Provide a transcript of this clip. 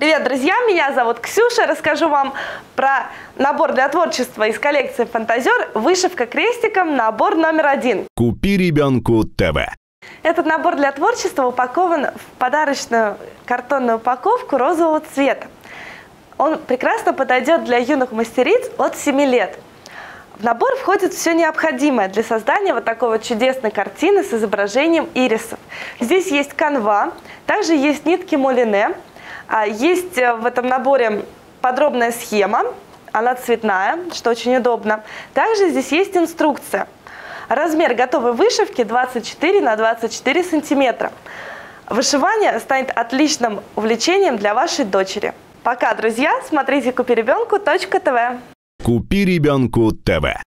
Привет, друзья! Меня зовут Ксюша. Расскажу вам про набор для творчества из коллекции «Фантазер». Вышивка крестиком, набор номер 1. Купи ребенку ТВ. Этот набор для творчества упакован в подарочную картонную упаковку розового цвета. Он прекрасно подойдет для юных мастериц от 7 лет. В набор входит все необходимое для создания вот такой вот чудесной картины с изображением ирисов. Здесь есть канва, также есть нитки мулине. Есть в этом наборе подробная схема, она цветная, что очень удобно. Также здесь есть инструкция. Размер готовой вышивки 24 на 24 сантиметра. Вышивание станет отличным увлечением для вашей дочери. Пока, друзья, смотрите купиребенку.тв. Купи ребенку ТВ.